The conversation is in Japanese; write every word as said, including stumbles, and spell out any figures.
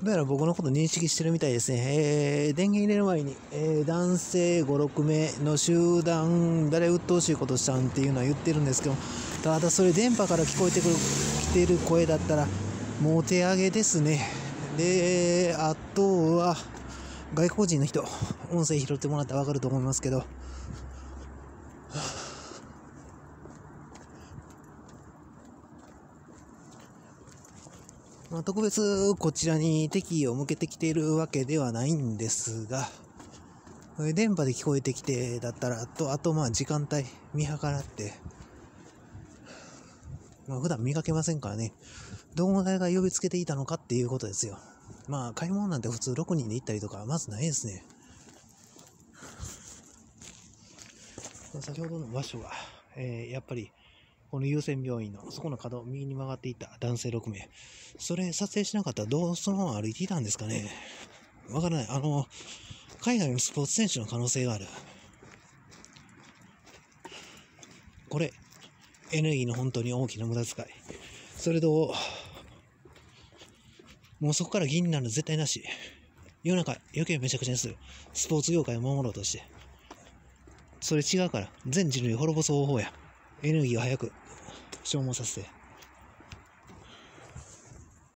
どうやら僕のこと認識してるみたいですね。えー、電源入れる前に、えー、男性ご、ろくめいの集団、誰鬱陶しいことしたんっていうのは言ってるんですけど、ただそれ電波から聞こえてくる、来てる声だったら、もう手上げですね。で、あとは、外国人の人、音声拾ってもらったらわかると思いますけど、まあ、特別こちらに敵意を向けてきているわけではないんですが、電波で聞こえてきてだったら、とあとまあ時間帯見計らって、まあ、普段見かけませんからね、どこ誰が呼びつけていたのかっていうことですよ。まあ買い物なんて普通ろくにんで行ったりとかまずないですね。先ほどの場所は、えー、やっぱりこの優先病院のそこの角右に曲がっていた男性ろくめい、それ撮影しなかったらどうそのまま歩いていたんですかね。わからない。あの海外のスポーツ選手の可能性がある。これエネルギーの本当に大きな無駄遣い。それともうそこから議員になるの絶対なし。世の中余計めちゃくちゃにする。スポーツ業界を守ろうとして、それ違うから全人類滅ぼす方法や。エネルギーを早く消耗させて